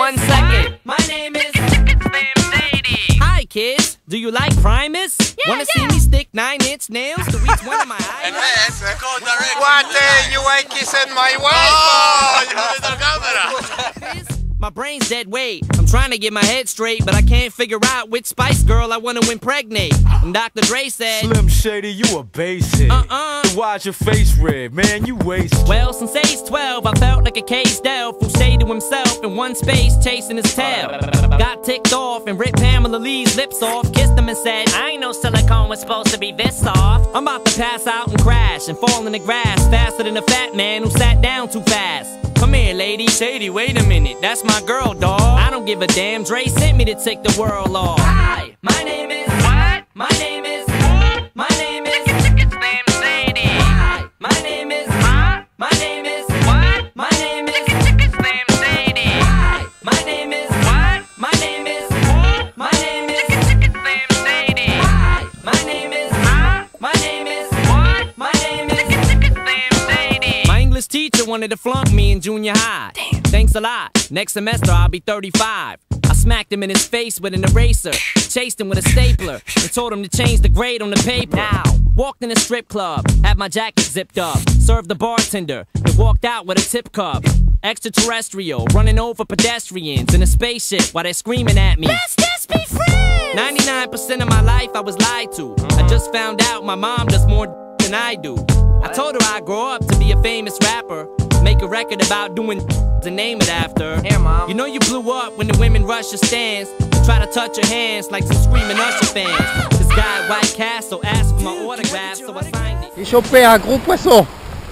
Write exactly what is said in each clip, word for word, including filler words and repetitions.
one second. My name is Hi kids, do you like Primus? Yeah, Wanna yeah. see me stick nine inch nails to each one of my eyes? And then, go direct. What, uh, you ain't kissing my wife? Oh, you put it on camera. My brain's dead weight. I'm trying to get my head straight, but I can't figure out which Spice Girl I want to impregnate. And Doctor Dre said, Slim Shady, you a basic. Uh-uh. So why's your face red? Man, you wasted. Well, since age twelve, I felt like a caged elf who stayed to himself in one space chasing his tail. Got ticked off and ripped Pamela Lee's lips off, kissed him and said, I ain't know silicone was supposed to be this soft. I'm about to pass out and crash and fall in the grass faster than a fat man who sat down too fast. Come here, lady. Shady, wait a minute. That's my girl, dawg. I don't give a damn. Dre sent me to take the world off. Hi, my name is What? My name is My name is Slim Shady. Hi, my name is Huh? My name is What? My name is Slim Shady. Hi, my name is What? My name is My name is Slim Shady. Hi, my name is Huh? My name is What? My name is Slim Shady. My English teacher wanted to flunk me in junior high. Damn. Thanks a lot. Next semester I'll be thirty-five. I smacked him in his face with an eraser, chased him with a stapler, and told him to change the grade on the paper. Now, walked in a strip club, had my jacket zipped up, served the bartender, and walked out with a tip cup. Extraterrestrial, running over pedestrians in a spaceship while they're screaming at me. Let's just be friends! ninety-nine percent of my life I was lied to. I just found out my mom does more than I do. I told her I'd grow up to be a famous rapper, make a record about doing to name it after. Here, Mom. You know you blew up when the women rush your stands and try to touch your hands like some screaming Usher fans. This guy at White Castle asked for my autograph, so I signed it. J'ai chopé un gros poisson.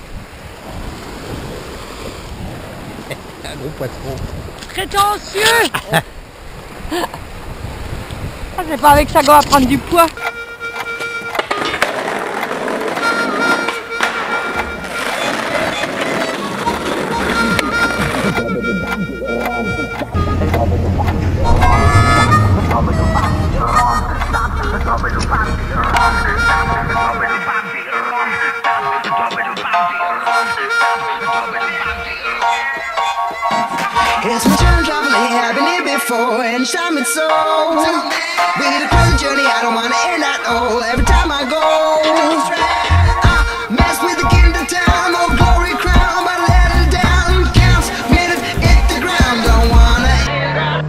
Un gros poisson. Prétentieux. Ah, c'est pas avec ça qu'on va prendre du poids. It's my turn traveling, I've been here before and shining so. With a crazy journey, I don't wanna end at all. Every time I go, I mess with the king of town, no glory crown, but let it down. Counts, minute, hit the ground, don't wanna end up.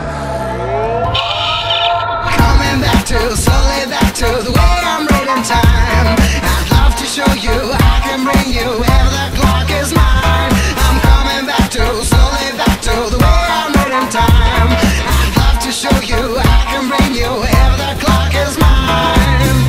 Coming back to, slowly back to the way I'm reading time. I'd love to show you, I can bring you wherever the clock is mine. I'm coming back to, slowly back to the way I'm reading time. I'd love to show you, I can bring you wherever the clock is mine.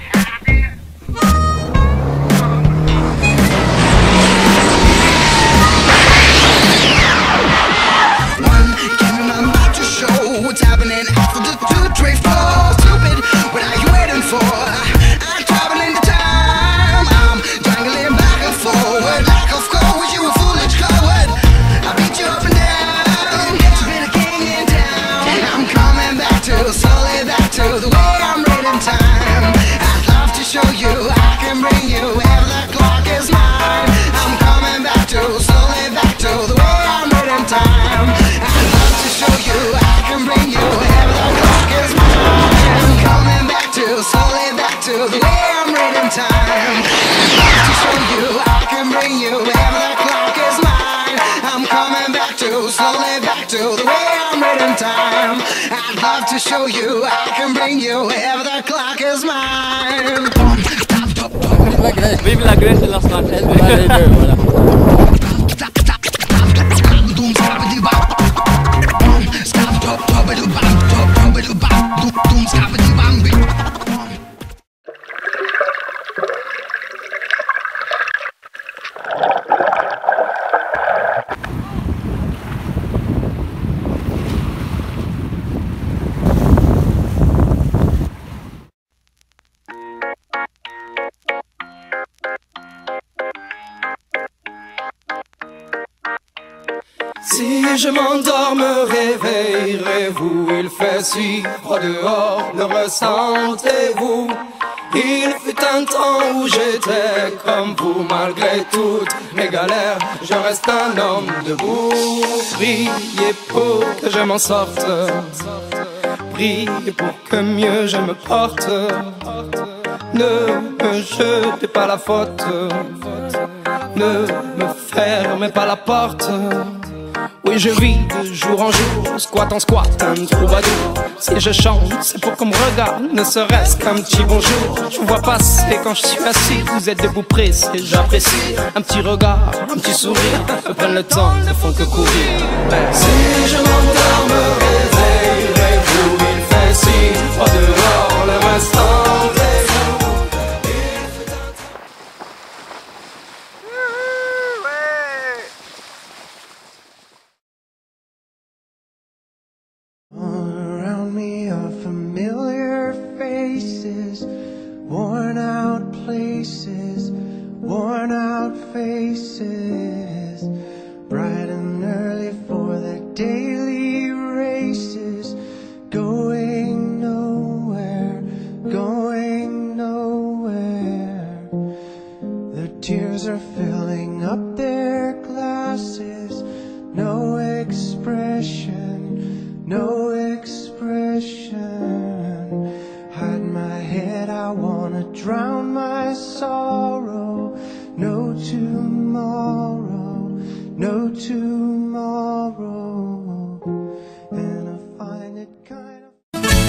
One, game I'm about to show what's happening after the two, three, four. Stupid, what are you waiting for? I'm traveling the time. I'm jangling back and forward, lack of courage, you a foolish coward. I beat you up and down, get to be the king in town. I'm coming back to, slowly back to the way I'm reading time. I'd love to show you, I can bring you wherever the clock is mine. I'm coming back to, slowly back to the way I'm reading time. I'd love to show you, I can bring you wherever the clock is mine. I'm coming back to, slowly back to the way I'm reading time. I'd love to show you, I can bring you wherever the clock is mine. I'm coming back to, slowly back to the way I'm reading time. I'd love to show you, I can bring you wherever the clock is mine. Vive la Grèce de la Snapchat. Si je m'endors, me réveillerez-vous? Il fait si froid dehors, le ressentez-vous? Il fut un temps où j'étais comme vous, malgré toutes mes galères, je reste un homme debout. Priez pour que je m'en sorte, priez pour que mieux je me porte. Ne me jetez pas la faute, ne me fermez pas la porte. Oui, je vis de jour en jour, squat en squat, un troubadour. Si je chante, c'est pour qu'on me regarde, ne serait-ce qu'un petit bonjour. Je vous vois passer quand je suis assis, vous êtes debout pressé, j'apprécie. Un petit regard, un petit sourire, me prennent le temps, ne font que courir. Si je m'endors, me réveillerez-vous, il fait si froid dehors, le restant worn out places, worn out faces, bright and early for their daily races, going nowhere, going nowhere. Their tears are filling up their glasses, no expression, no expression. Hide my head, I wanna drown my sorrow. No tomorrow, no tomorrow. And I find it kind of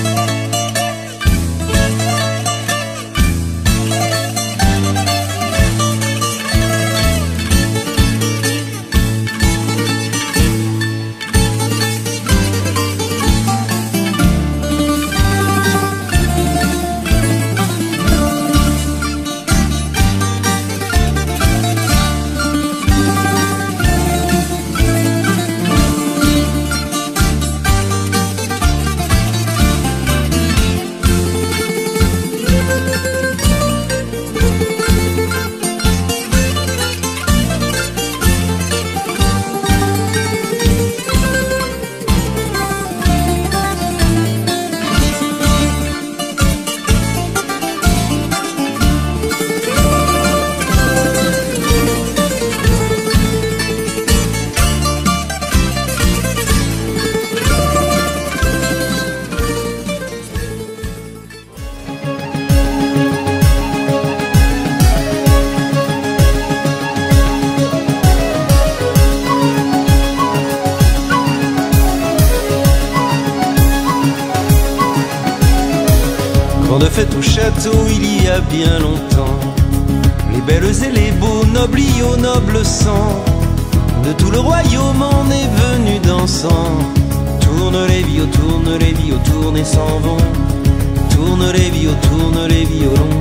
Grande fête au château il y a bien longtemps, les belles et les beaux, nobles y au noble sang, de tout le royaume on est venu dansant. Tourne les vios, tourne les vios, tourne et s'en vont. Tourne les vios, tourne les violons.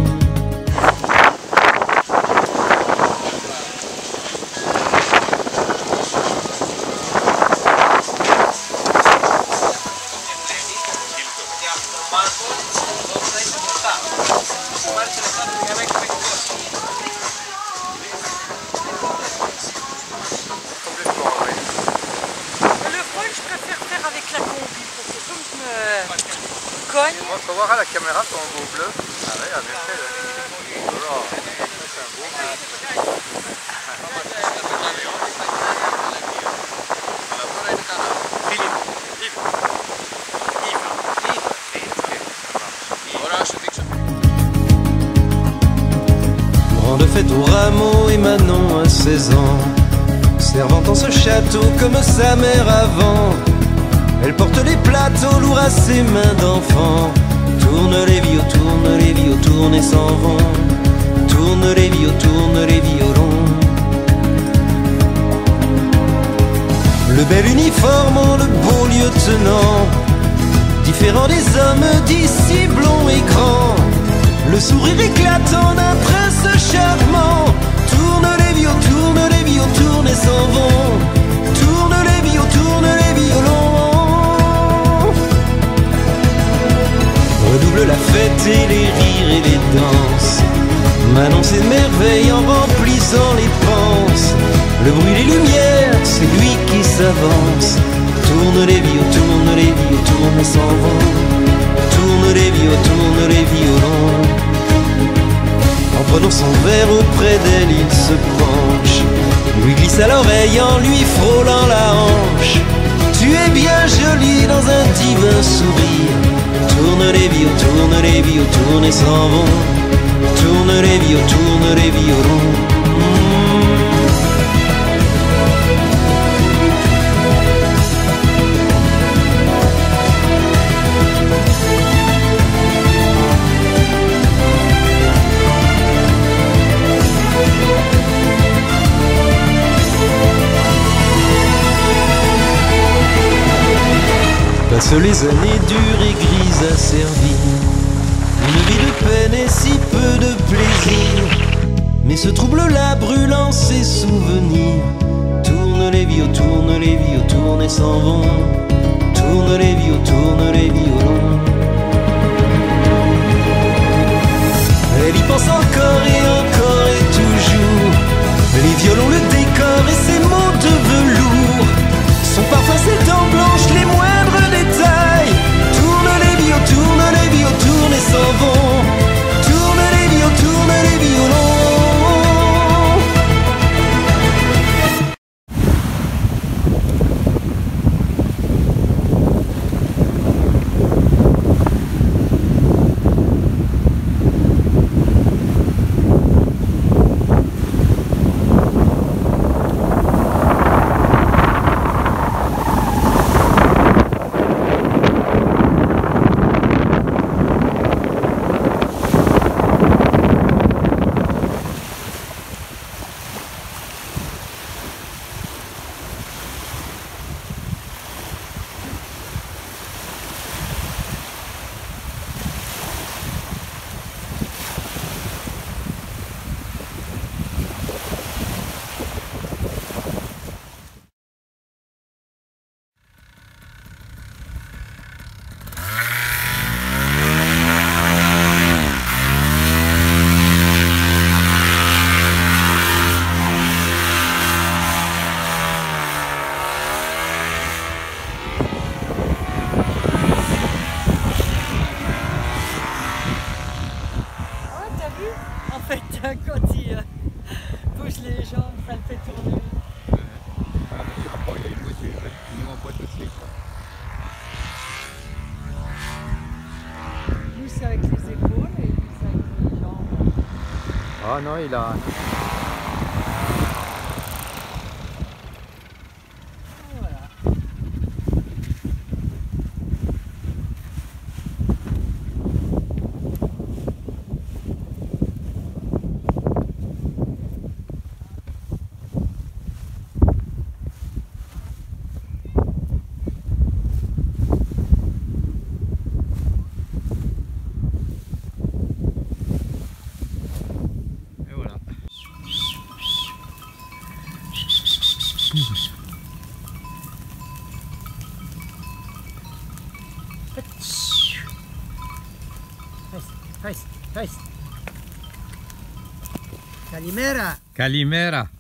Moi, faut voir à la caméra ton beau bleu. Ah ouais, en effet. Oh, c'est un beau bleu. Philippe. Yves. Yves. Yves. Voilà, je dis que ça. Grande fête au rameau et Manon à seize ans, servant en ce château comme sa mère avant. Elle porte les plateaux lourds à ses mains d'enfant. Tourne les vios, tourne les vios, tourne et s'en vont. Tourne les vios, tourne les violons. Le bel uniforme, le beau lieutenant, différent des hommes d'ici blonds et grands. Le sourire éclatant d'un prince charmant. Tourne les vios, tourne les vios, tourne et s'en vont. Tourne les vios, tourne les violons. Redouble la fête et les rires et les danses. Manon s'émerveille en remplissant les panses. Le bruit des lumières, c'est lui qui s'avance. Tourne les vios, tourne les vios, tourne et s'en vont. Tourne les vios, tourne les violons. prenant son verre auprès d'elle, il se penche, lui glisse à l'oreille en lui frôlant la hanche. Tu es bien jolie dans un divin sourire. Tourne les vios, tourne les vios, tourne et s'en vont. Tourne les vios, tourne les violons. Passent les années dures et grises asservies, une vie de peine et si peu de plaisir. Mais ce trouble-là brûlant ses souvenirs. Tourne les vios, tourne les vios, tourne et s'en vont. Tourne les vios, tourne les violons. Elle y pense encore et encore et toujours. Les violons, le décor et ses mots de velours. Son parfum, ses dents blanches, les moindres détails. Tourne les vios, tourne les vios, tourne et s'en vont. Tourne les vios, tourne les violons. En fait, quand il euh, bouge les jambes, ça le fait tourner. Lui, c'est avec les épaules et lui, c'est avec les jambes. Ah non, il a... Face, face. Calimera. Calimera.